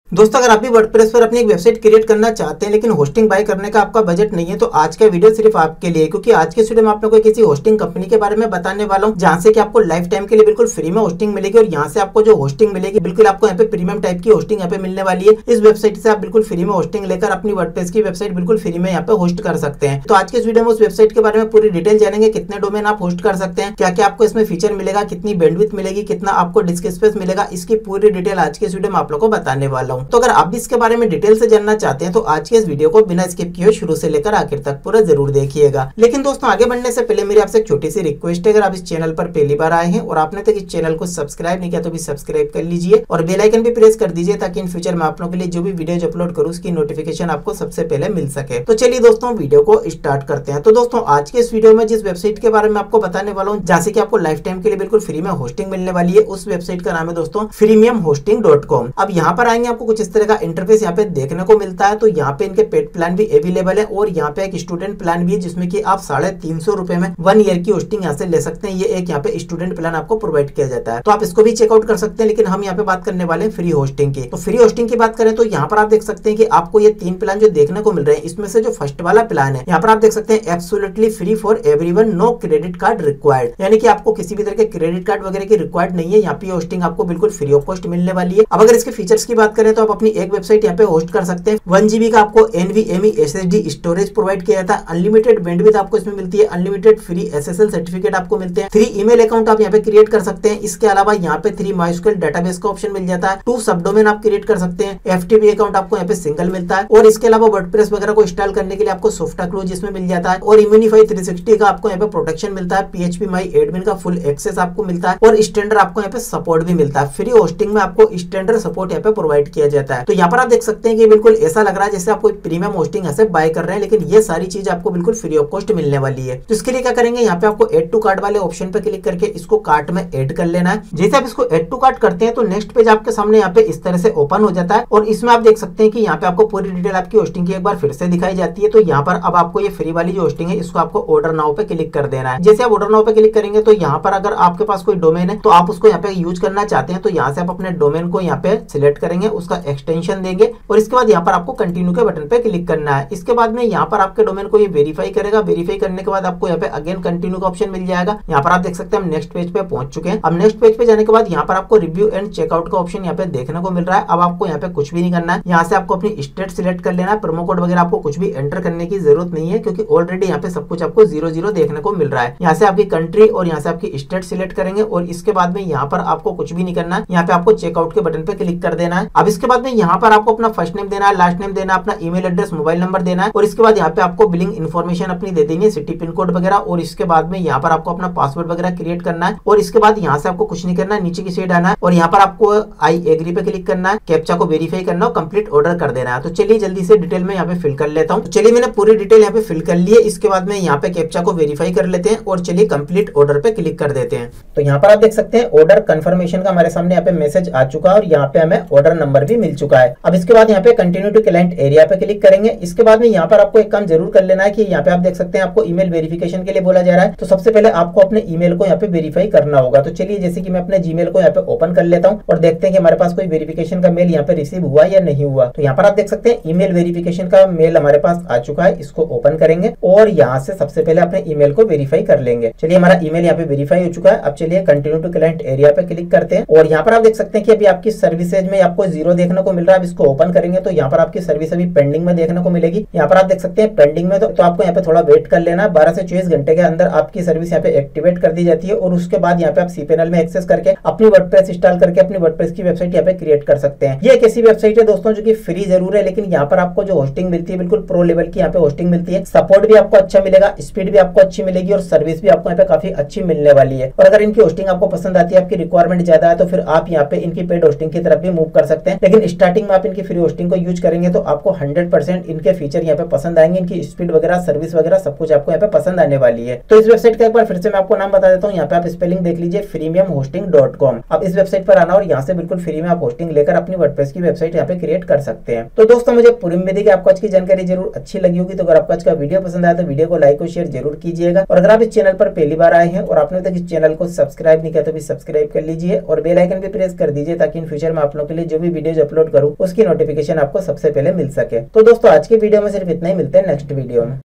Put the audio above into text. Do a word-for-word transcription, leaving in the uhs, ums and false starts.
दोस्तों अगर आप भी वर्डप्रेस पर अपनी एक वेबसाइट क्रिएट करना चाहते हैं लेकिन होस्टिंग बाय करने का आपका बजट नहीं है तो आज का वीडियो सिर्फ आपके लिए, क्योंकि आज के वीडियो में आप लोगों को किसी होस्टिंग कंपनी के बारे में बताने वाला हूं जहां से कि आपको लाइफ टाइम के लिए बिल्कुल फ्री में होस्टिंग मिलेगी और यहां से आपको जो होस्टिंग मिलेगी बिल्कुल आपको यहाँ पे प्रीमियम टाइप की होस्टिंग यहाँ पे मिलने वाली है। इस वेबसाइट से आप बिल्कुल फ्री में होस्टिंग लेकर अपनी वर्डप्रेस की वेबसाइट बिल्कुल फ्री में यहाँ पे होस्ट कर सकते हैं। तो आज के इस वीडियो में उस वेबसाइट के बारे में पूरी डिटेल जानेंगे, कितने डोमेन आप होस्ट कर सकते हैं, क्या क्या आपको इसमें फीचर मिलेगा, कितनी बैंडविड्थ मिलेगी, कितना आपको डिस्क स्पेस मिलेगा, इसकी पूरी डिटेल आज के इस वीडियो में आप लोगों को बताने वाला हूँ। तो अगर आप भी इसके बारे में डिटेल से जानना चाहते हैं तो आज के इस वीडियो को बिना स्किप किए शुरू से लेकर आखिर तक पूरा जरूर देखिएगा। लेकिन दोस्तों आगे बढ़ने से पहले मेरी आपसे एक छोटी सी रिक्वेस्ट है, अगर आप इस चैनल पर पहली बार आए हैं और आपने तक इस चैनल को सब्सक्राइब नहीं किया तो भी सब्सक्राइब कर लीजिए और बेल आइकन भी प्रेस कर दीजिए ताकि इन फ्यूचर में आप लोगों के लिए जो भी वीडियो अपलोड करूँ उसकी नोटिफिकेशन आपको सबसे पहले मिल सके। तो चलिए दोस्तों वीडियो को स्टार्ट करते हैं। तो दोस्तों आज के इस वीडियो में जिस वेबसाइट के बारे में आपको बताने वाला हूँ जहाँ से कि आपको लाइफ टाइम के लिए बिल्कुल फ्री में होस्टिंग मिलने वाली है, उस वेबसाइट का नाम है दोस्तों प्रीमियम होस्टिंग डॉट कॉम। अब यहाँ पर आएंगे आपको कुछ इस तरह का इंटरफेस यहाँ पे देखने को मिलता है। तो यहाँ पे इनके पेड प्लान भी अवेलेबल है और यहाँ पे एक स्टूडेंट प्लान भी है जिसमें कि आप साढ़े तीन सौ रुपए में वन ईयर की होस्टिंग यहाँ से ले सकते हैं। ये एक यहाँ पे स्टूडेंट प्लान आपको प्रोवाइड किया जाता है, तो आप इसको भी चेकआउट कर सकते हैं। लेकिन हम यहाँ पे बात करने वाले हैं फ्री होस्टिंग की। तो फ्री होस्टिंग की बात करें तो यहाँ पर आप देख सकते हैं कि आपको ये तीन प्लान जो देखने को मिल रहे हैं इसमें से जो फर्स्ट वाला प्लान है यहाँ पर आप देख सकते हैं absolutely free for everyone, no credit card required, यानी कि आपको किसी भी तरह के क्रेडिट कार्ड वगैरह की रिक्वायर्ड नहीं है। यहाँ पे होस्टिंग आपको बिल्कुल फ्री ऑफ कॉस्ट मिलने वाली है। अब अगर इसके फीचर्स की बात करें तो आप अपनी एक वेबसाइट यहाँ पे होस्ट कर सकते हैं। वन जीबी का आपको एनवीएमई एसएसडी स्टोरेज प्रोवाइड किया जाता है, अनलिमिटेड बैंडविड्थ आपको इसमें मिलती है, अनलिमिटेड फ्री एसएसएल सर्टिफिकेट आपको मिलते हैं, थ्री ईमेल अकाउंट आप यहाँ पे क्रिएट कर सकते हैं। इसके अलावा यहाँ पे थ्री माइस्क्यूएल डेटाबेस का ऑप्शन मिल जाता है, टू सबडोमेन आप क्रिएट कर सकते हैं, एफटीपी अकाउंट आपको यहाँ पे सिंगल मिलता है और इसके अलावा वर्डप्रेस वगैरह को इंस्टॉल करने के लिए आपको सॉफ्टा क्लोज इसमें मिल जाता है और इम्यूनिफाई थ्री सिक्सटी का आपको यहाँ पे प्रोटेक्शन मिलता है, पीएचपी माई एडमिन का फुल एक्सेस आपको मिलता है और स्टैंडर्ड आपको यहाँ पे सपोर्ट भी मिलता है। फ्री होस्टिंग में आपको स्टैंडर्ड सपोर्ट यहाँ पे प्रोवाइड किया जाता है। तो यहाँ पर आप देख सकते हैं कि बिल्कुल ऐसा लग रहा है जैसे आप कोई प्रीमियम होस्टिंग यहाँ से बाय कर रहे हैं, लेकिन ये सारी चीज आपको बिल्कुल फ्री ऑफ कॉस्ट मिलने वाली है। तो इसके लिए क्या करेंगे, यहाँ पे आपको एड टू कार्ट वाले ऑप्शन पे क्लिक करके इसको कार्ट में ऐड कर लेना है। जैसे आप इसको एड टू कार्ट करते हैं तो नेक्स्ट पेज आपके सामने यहाँ पे इस तरह से ओपन हो जाता है और इसमें आप देख सकते हैं कि यहाँ पे आपको पूरी डिटेल आपकी होस्टिंग की एक बार फिर से दिखाई जाती है। तो यहाँ पर अब आपको ये फ्री वाली जो होस्टिंग है इसको आपको ऑर्डर नाउ पे क्लिक कर देना है। जैसे आप ऑर्डर नाउ पे क्लिक करेंगे तो यहाँ पर अगर आपके पास कोई डोमेन है तो आप उसको यहाँ पे यूज करना चाहते हैं तो यहाँ से आप अपने डोमेन को यहाँ पे सिलेक्ट करेंगे, उसका एक्सटेंशन देंगे और इसके बाद यहाँ पर आपको कंटिन्यू के बटन पे क्लिक करना है। इसके बाद में यहाँ पर आपके डोमेन को ये वेरीफाई करेगा। वेरीफाई करने के बाद आपको यहाँ पे अगेन कंटिन्यू का ऑप्शन मिल जाएगा। यहाँ पर आप देख सकते हैं हम नेक्स्ट पेज पे पहुंच चुके हैं। अब नेक्स्ट पेज पे जाने के बाद यहाँ पर आपको रिव्यू एंड चेकआउट का ऑप्शन यहाँ पे देखने को मिल रहा है। अब आपको यहाँ पे कुछ भी नहीं करना है, यहाँ से आपको अपनी स्टेट सिलेक्ट कर लेना है। प्रोमो कोड वगैरह आपको कुछ भी एंटर करने की जरूरत नहीं है क्योंकि ऑलरेडी यहाँ पे सब कुछ आपको जीरो जीरो देखने को मिल रहा है। यहाँ से आपकी कंट्री और यहाँ से आपकी स्टेट सिलेक्ट करेंगे और इसके बाद में यहाँ पर आपको कुछ भी नहीं करना है, यहाँ पे आपको चेकआउट के बटन पे क्लिक कर देना है। अब इसके बाद में यहाँ पर आपको अपना फर्स्ट नेम देना है, लास्ट नेम देना है, अपना ईमेल एड्रेस, मोबाइल नंबर देना है और इसके बाद यहाँ पे आपको बिलिंग इन्फॉर्मेशन अपनी दे देनी है, सिटी पिन कोड वगैरह और इसके बाद में यहाँ पर आपको अपना पासवर्ड वगैरह क्रिएट करना है और इसके बाद यहाँ से आपको कुछ नहीं करना है, नीचे की साइड आना है और यहाँ पर आपको आई एग्री पे क्लिक करना है, कैप्चा को वेरीफाई करना है, कंप्लीट ऑर्डर कर देना है। तो चलिए जल्दी से डिटेल में यहाँ पे फिल कर लेता हूँ। तो चलिए मैंने पूरी डिटेल यहाँ पे फिल कर ली है। इसके बाद में यहाँ पे कैप्चा को वेरीफाई कर लेते हैं और चलिए कंप्लीट ऑर्डर पे क्लिक कर देते हैं। तो यहाँ पर आप देख सकते हैं ऑर्डर कंफर्मेशन का हमारे सामने यहाँ पे मैसेज आ चुका है और यहाँ पे हमें ऑर्डर नंबर भी मिल चुका है। अब इसके बाद यहाँ पे कंटिन्यू टू क्लाइंट एरिया पे क्लिक करेंगे। इसके बाद में यहाँ पर आपको एक काम जरूर कर लेना है कि यहाँ पे आप देख सकते हैं आपको ईमेल वेरिफिकेशन के लिए बोला जा रहा है। तो सबसे पहले आपको अपने ईमेल को यहाँ पे वेरीफाई करना होगा। तो चलिए जैसे कि मैं अपने जीमेल को यहाँ पे ओपन कर लेता हूँ और देखते हैं कि हमारे पास कोई वेरिफिकेशन का मेल यहाँ पे रिसीव हुआ या नहीं हुआ। तो यहाँ पर आप देख सकते हैं ईमेल वेरिफिकेशन का मेल हमारे पास आ चुका है। इसको ओपन करेंगे और यहाँ से सबसे पहले अपने ईमेल को वेरीफाई कर लेंगे। चलिए हमारा ईमेल यहाँ पे वेरीफाई हो चुका है। अब चलिए कंटिन्यू टू क्लाइंट एरिया पे क्लिक करते हैं और यहाँ पर आप देख सकते हैं कि अभी आपकी सर्विसेज में आपको जीरो देखने को मिल रहा है। अब इसको ओपन करेंगे तो यहाँ पर आपकी सर्विस अभी पेंडिंग में देखने को मिलेगी। यहाँ पर आप देख सकते हैं पेंडिंग में, तो, तो आपको यहाँ पे थोड़ा वेट कर लेना। बारह से चौबीस घंटे के अंदर आपकी सर्विस यहाँ पे एक्टिवेट कर दी जाती है और उसके बाद यहाँ पे आप सी पैनल में एक्सेस करके अपनी वर्डप्रेस इंस्टॉल करके अपनी वर्डप्रेस की वेबसाइट यहाँ पे क्रिएट कर सकते हैं। ये एक ऐसी वेबसाइट है दोस्तों जो कि फ्री जरूर है, लेकिन यहाँ पर आपको जो होस्टिंग मिलती है बिल्कुल प्रो लेवल की यहाँ पे होस्टिंग मिलती है। सपोर्ट भी आपको अच्छा मिलेगा, स्पीड भी आपको अच्छी मिलेगी और सर्विस भी आपको यहाँ पे काफी अच्छी मिलने वाली है। और अगर इनकी होस्टिंग आपको पसंद आती है, आपकी रिक्वायरमेंट ज्यादा है, तो फिर आप यहाँ पे इनकी पेड होस्टिंग की तरफ भी मूव कर सकते हैं। लेकिन स्टार्टिंग में आप इनकी फ्री होस्टिंग को यूज करेंगे तो आपको हंड्रेड परसेंट इनके फीचर यहाँ पे पसंद आएंगे। इनकी स्पीड वगैरह, सर्विस वगैरह सब कुछ आपको यहाँ पे पसंद आने वाली है। तो इस वेबसाइट का एक बार फिर से मैं आपको नाम बता देता हूँ। यहाँ पे आप स्पेलिंग देख लीजिए, प्रीमियम होस्टिंग डॉट कॉम। अब इस वेबसाइट पर आना और यहाँ से बिल्कुल फ्री में आप होस्टिंग लेकर अपनी वर्डप्रेस की वेबसाइट यहाँ पे क्रिएट कर सकते हैं। तो दोस्तों मुझे पूरी उम्मीद है कि आपको आज की जानकारी जरूर अच्छी लगी होगी। तो अगर आपको आज का वीडियो पसंद आया तो वीडियो को लाइक और शेयर जरूर कीजिएगा और अगर आप इस चैनल पर पहली बार आए हैं और आपने तक इस चैनल को सब्सक्राइब नहीं किया तो भी सब्सक्राइब कर लीजिए और बेल आइकन भी प्रेस कर दीजिए ताकि इन फ्यूचर में आप लोगों के लिए जो भी वीडियोज वीडियोज अपलोड करूँ उसकी नोटिफिकेशन आपको सबसे पहले मिल सके। तो दोस्तों आज की वीडियो में सिर्फ इतना ही, मिलते हैं नेक्स्ट वीडियो में।